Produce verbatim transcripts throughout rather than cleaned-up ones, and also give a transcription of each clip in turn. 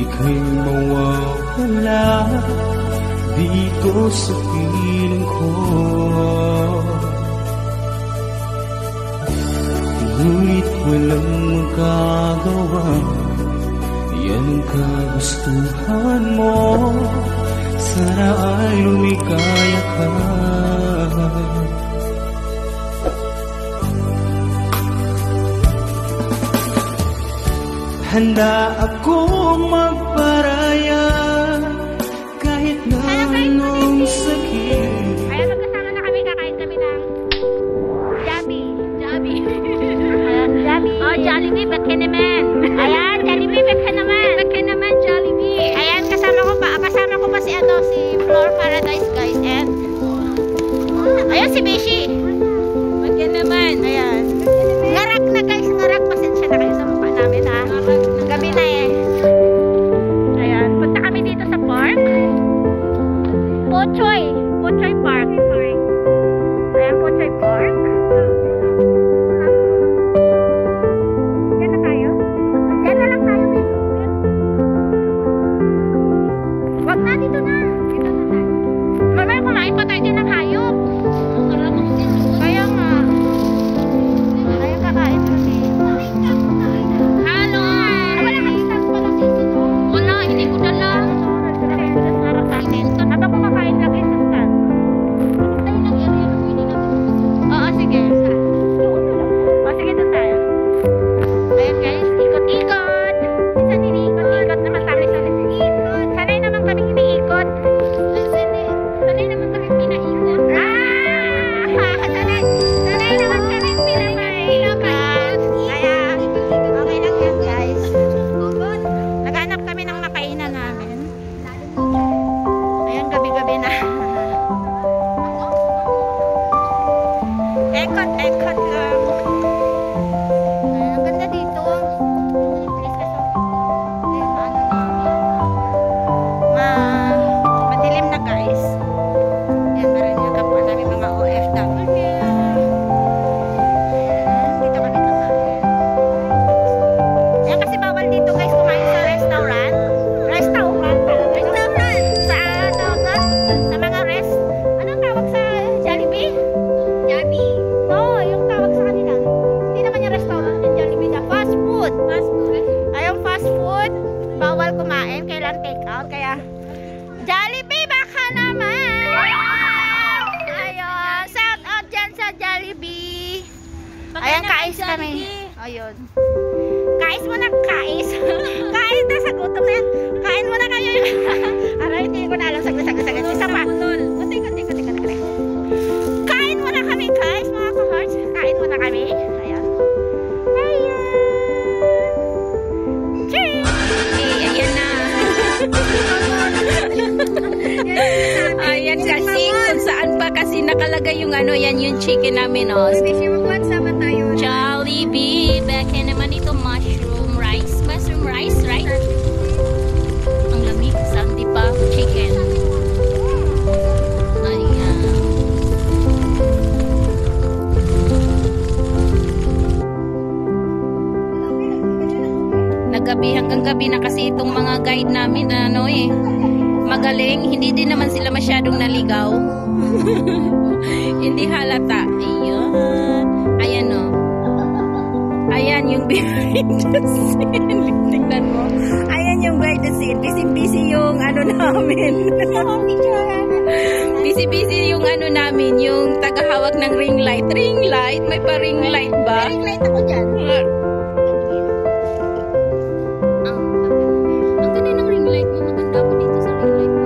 ika'y mawawala dito sa piling ko. Ngunit walang magagawa, yan ang kagustuhan mo. Sana ay lumikaya ka. Handa akong magparaya kahit na anong sakit. Ayan, magkasama na kami, kakain kami ng Jabi. Jabi. Jabi. Oh, Jollibee, ba't ka naman? Ayan, Jollibee, ba't ka naman? Ba't ka naman, Jollibee? Ayan, kasama ko pa, kasama ko pa si ano, si Floor Paradise, guys. And ayan, si Beshi. Ba't ka naman? Ayan. Ngarak na, guys, ngarak. Pasensya na kayo sa mukha namin, ha? Gabi na eh. Ayan, punta kami dito sa park. Pochoy. Pochoy Park. Sorry. Ayan, Pochoy Park. Diyan na tayo? Diyan na lang tayo, guys. Wag na, dito na. Dito na tayo. Mamaya kumain pa tayo dyan ng hayop. Kaya nga. Kaya kakain kami. Halo! Wala kang isang pala sisi, no? Wala, hindi ko dala. Habang kumakain lagi sa stand. Tayo lang area na pwede natin. Oo, sige. O, sige, doon tayo. Ayan, guys, ikot-ikot. Minsan iniikot-ikot naman kami sa ikot. Sanay naman kami iniikot. Sanay naman kami pinaikot. Ah! Sanay, sanay naman kami pinaikot. Kaya, okay lang yan, guys. Naghanap kami ng makainan namin. Ayan, gabi-gabi na. Ekot, ekot lang. Ayan, ang ganda dito. Please, kaso, ayan, ano na. Ma, madilim na, guys. Ayan, meron yung kapwa namin mga O F W. Ayan, dito kami kakain. Ayan, kasi bawal dito, guys, kumain sa restaurant. Restaurant. Restaurant. Sa ano ba? Sa mga rest. Anong tawag sa Jollibee? Jollibee. No, yung tawag sa kanila. Hindi naman yung restaurant yung Jollibee. Na fast food. Fast food. Ayong fast food. Bawal kumain. Kailan take out. Kaya Jollibee baka naman. Ayun. Shout out dyan sa Jollibee. Ayan, kais kami. Ayun. Kais mo na, kais. Kais na sa gutom na yan. Kain mo na kayo. Aray, hindi ko na alam. Saglit, saglit, saglit. Isa pa. Kunti, kunti, kunti, kunti. Kain mo na kami, guys, mga ka-hearts. Kain mo na kami. Ayan. Ayan. Cheers! Eh, ayan na. Ayan kasi kung saan pa kasi nakalagay yung ano, yan yung chicken namin, oh. Sama tayo. Jollibee. Beke naman ito, mushroom rice. Mushroom rice, right? Ang lamig. Saan di pa? Chicken. Ayan. Nagabi hanggang gabi na kasi itong mga guide namin, ano eh. Magaling. Hindi din naman sila masyadong naligaw. Hindi halata. Ayan. Ayan, oh. Ayan yung behind the scene. Tingnan mo. Ayan yung behind the scene. Busy-busy yung ano namin. Busy-busy yung ano namin. Yung tagahawak ng ring light. Ring light? May pa ring light ba? Ring light ako dyan. Ang, ang ganda ng ring light mo. Maganda po dito sa ring light mo.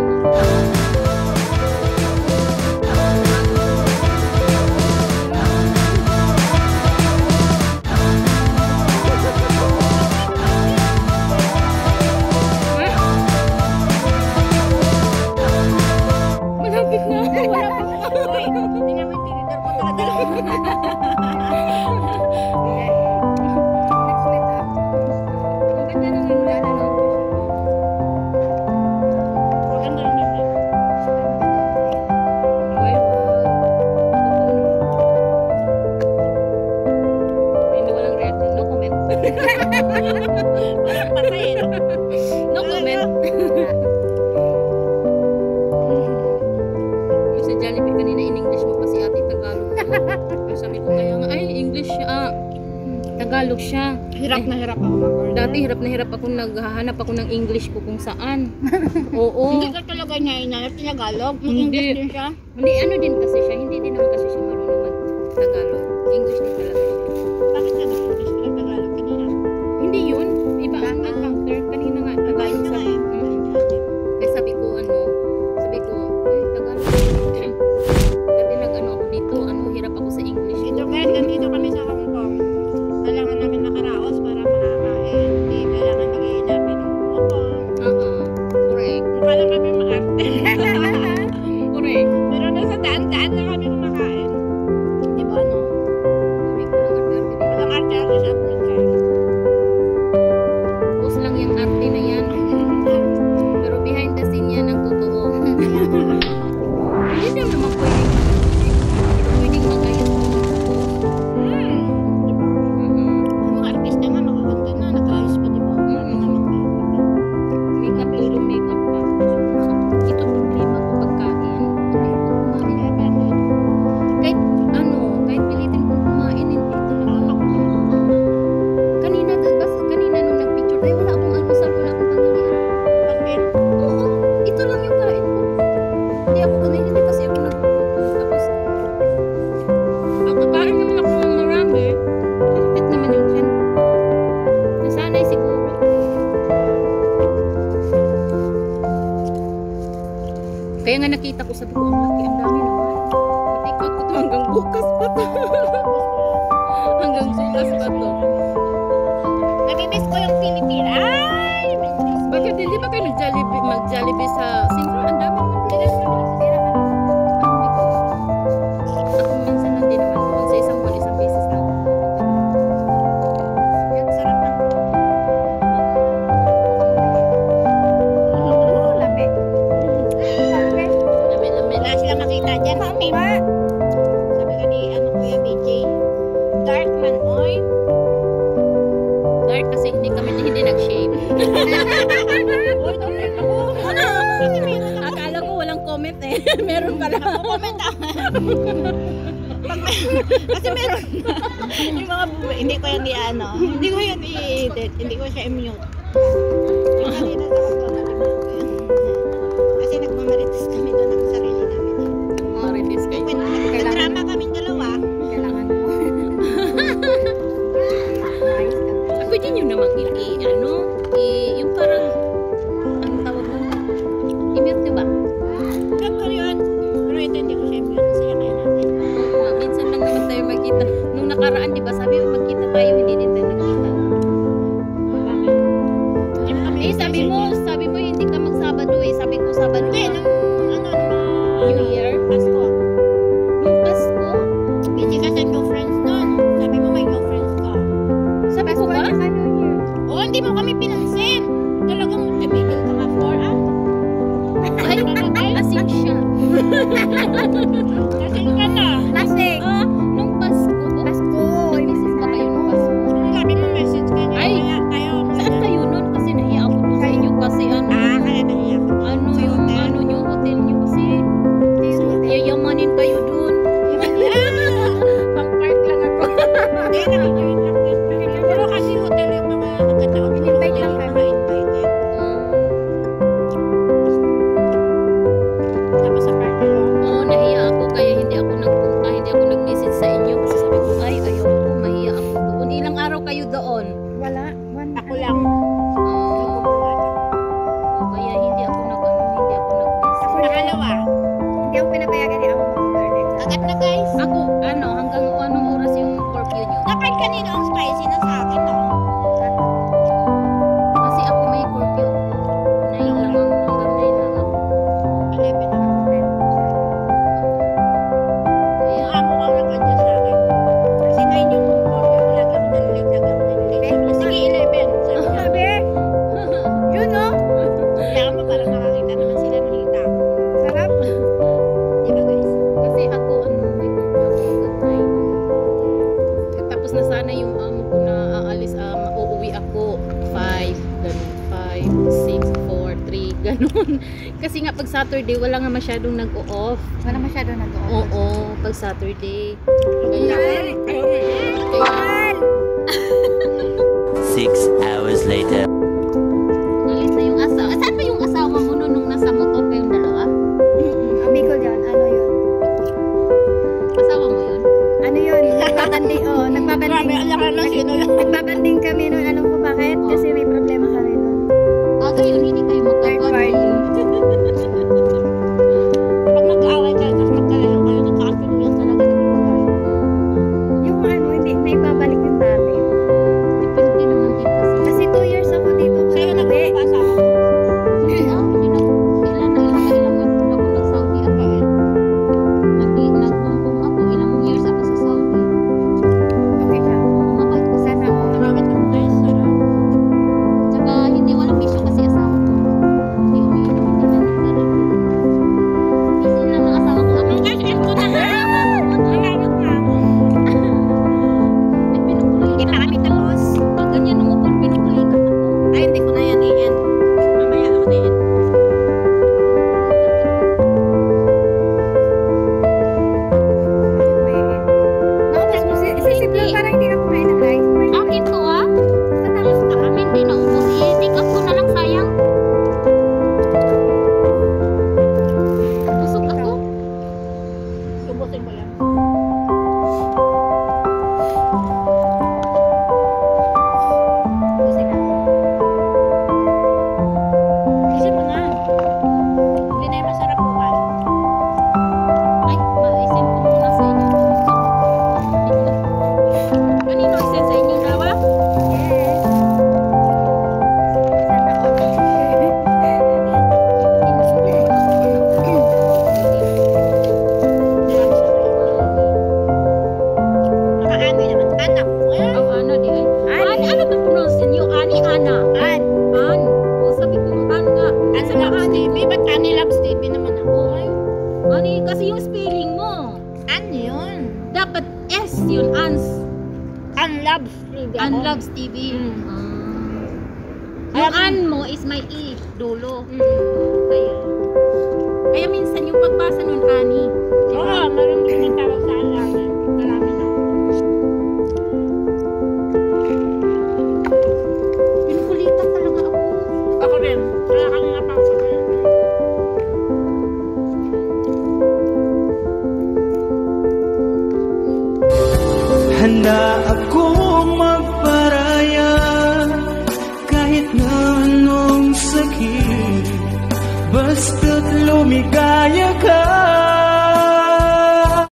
Malapit na. Wala pa. Hindi naman tinidor mo talaga. No comment. hirap ako mag-order. Dati hirap na hirap ako, naghahanap ako ng English ko kung saan. Oo. Hindi ka talaga niya inanap Tagalog. Hindi. Mag-English din siya. Hindi, ano din kasi siya. Hindi din naman kasi siya marunong mag-Tagalog. English din talaga siya. Bakit ka nag-English ka Tagalog kanina? Hindi yun. Iba ang encounter. Kanina nga, Tagalog Ayun na sabi. eh. Mm. Kaya sabi ko, ano, sabi ko, eh, Tagalog. Dati nag-ano ako dito, ano, hirap ako sa English. Dito guys, nandito kami sa Hong Kong. Kailangan namin makaraos para makakain. Hindi kailangan mag-i-inapin ng coupon. Oo. Correct. Mukha lang kami maarte. Correct. Pero nasa daan-daan na kami kumakain. Di ba no? Correct. Walang arte-arte dito. Walang arte-arte sa abroad guys. Post lang yung arte na yan. Pero behind the scene yan ang totoo. Hindi naman naman pwedeng pwedeng magayos mo ng post. Hmm. Di ba? Mm-mm. Ang mga artista nga magaganda na. Nag-ayos pa di ba? Makeup, tulong makeup pa. Ito problema ko pagkain. Hindi ko kumain. Kahit ano, kahit pilitin kong kumain, hindi talaga. Kanina, bas, kanina nung nag-picture tayo, wala akong almusal, wala akong tanghalian. Bakit? Oo, ito lang yung kain ko. Hindi ako kumain, hindi kasi ako nagpupunto. Tapos, ang kakain naman ako ng marami. Kapit naman yung tiyan. Nasanay siguro. Kaya nga nakita ko, sabi ko, ang laki, ang dami naman. Matikot ko to hanggang bukas pa to. Hanggang bukas pa to. Namimiss ko yung Pilipina. Ay! Namimiss ko. Bakit hindi ba kayo nag-Jollibee, mag-Jollibee sa Singro? Ang dami naman. Ako minsan lang din naman doon. Sa isang buwan, isang beses lang. Ang sarap ng Oo, labi. Labi. Lami-lami. wala silang makita dyan. Sabi, sabi ka ni ano, Kuya B J. Dark man, oy. Dark kasi hindi kami hindi nag-shave. Oy, dark ako. Kasi meron ako. Akala ko walang comment eh. Meron pala. Comment ako. Pag may- Kasi meron yung mga buwi. Hindi ko yan i-ano. Hindi ko yan i-edit. Hindi ko siya i-mute. Yung kanina sa kapatid ko yan. Kasi nagmamarites kami doon ng sarili namin. Mga release kayo. Wait, nag-drama kaming dalawa. Kailangan mo. Ayos ka. Ah, pwede nyo namang i- i- ano, i- yung parang, ano tawag mo? I-mute nyo ba? Vlog ko yun. Pero ito hindi ko siya i-mute. Kasi yan kaya natin. Oo nga, minsan lang naman tayo magkita. Nung nakaraan, di ba, sabi mo magkita tayo, hindi din tayo nagkita. Bakit? Hindi mo kami Eh, sabi mo, sabi mo hindi ka mag-Sabado eh. Sabi ko, Sabado. Hindi, nung ano, nung New Year? Pasko. Nung Pasko? Hindi ka sa new friends nun. Sabi mo may new friends ka. Sabi ko ba? Oo, hindi mo kami pinansin. Talagang tumigil ka nga for, ah. Ay, lasing siya. Lasing ka na. Lasing. Ah, nung Pasko. Pasko. Nag-message ba kayo nung Pasko? Sabi mo message ka niya. Ay, Kaya tayo. Saan kayo nun? Kasi nahiya ako doon sa inyo kasi ano, Ah, kaya naiyak ko. ano Sa yung hotel. ano nyo, hotel nyo kasi yayamanin kayo doon. Pang-park lang ako. Hindi, nag-enjoy lang din. Pero kasi hotel yung mga nagkataon. In-invite lang kami. Mga invited. Tapos sa party lang. Oo, nahiya ako kaya hindi ako nagpunta, hindi ako nag-message sa inyo kasi sabi ko, ay, ayoko, mahiya ako doon. Ilang araw kayo doon? Wala. One. Ako lang. Oo, kaya hindi ako nag hindi ako nag-message. Nakalawa. Hindi ako pinapayagan ni ako mag-order. Agad na guys. Ako, ano, hanggang anong oras yung curfew nyo? Nakain kanina ang spicy na sa akin, no? Kasi ako may curfew. nine lang ang, hanggang nine lang ako. eleven na. Kaya, Yung amo ko ang nag-adjust sa akin. Kasi ngayon yung order ko, lagi ako nalilate, lagi ako nalilate. Sige, eleven. Sabi niya. Sabi. Yun no? Kaya mo parang nakakita naman sila ng hita. Sarap. Di ba guys? kasi ako, ano, may curfew ako hanggang nine. Tapos na sana yung amo ko na aalis, um, uuwi ako five, ganun, five, six, four, three, ganun. Kasi nga pag Saturday, wala nga masyadong nag-o-off. Wala masyado na doon. Oo, pag Saturday. Kaya, Ay. kaya, Six hours later. Galit na yung asawa. Saan ba yung asawa mo nun nung nasa motor kayong dalawa? Bicol yan, ano yun? Asawa mo yun? Ano yun? Nagbabanding, oh, nagbabanding. Grabe, alam ka lang sino yun. Nagbabanding kami nun. Alam ko bakit? Kasi may problema kami nun. Ah, gayon, hindi kayo Third party. magkabati. Pag nag-aaway kayo, tapos magkalayo kayo, nagkakasunuyan talaga ng pagkain. Yung ano, hindi na ibabalik yung dati. Depende naman din kasi. Kasi two years ako dito. Sa'yo Hindi. nagpapasama ko. Hindi na, hindi na. Ilan na ilang ilang ako ako nag-Saudi ako eh. Nag- Nag-bumbong ako, ilang years ako sa Saudi. Okay siya. Mabait ko Sana ako. Marami kang guys, sarap. Tsaka hindi walang bisyo kasi asawa ko. Hindi umiinom, hindi na nagkaroon. Busy lang ang asawa ko. Ako Guys, end ko na ha! Nangawag na ako. ay pinukulitan. Hindi pa kami tapos. Pag ganyan umupon, pinukulitan ako. Ay, hindi ko na yan i-end. Mamaya ako na i-end. Nautas mo si si si Blue, parang hindi ka kumain ng rice. Kumain ka Akin to ah. sa tapos ka. Kami hindi na ubos. I-take up ko na lang sayang. Busog ako. Subusin ko yan. Kasi ka. Isip mo na. Hindi na yung masarap bukas. Ay, ma-isend ko muna sa inyo. Kanino isend sa inyo dawa? Yes. Sana all. Nakaano naman. Anak mo yan. Ang ano di ay. Ani, ano ba pronounce niyo? Ani, Ana. An. An. O sabi ko An nga. Ano Loves T V? Ba't Annie Loves T V naman ako? Ay, Ani, kasi yung spelling mo. An yun. Dapat S yun, Ans. An Loves T V ako. An Loves T V. Mm. Ah. Yung An mo is may E, dulo. Mm. Kaya, kaya minsan yung pagbasa nun, Ani. Di Oo, ba? meron din yung tawag sa An namin. Marami na. Pinukulitan talaga ako. Ako rin. Kaya kanina pa ako sa Handa akong magparaya kahit na anong sakit, basta't lumigaya ka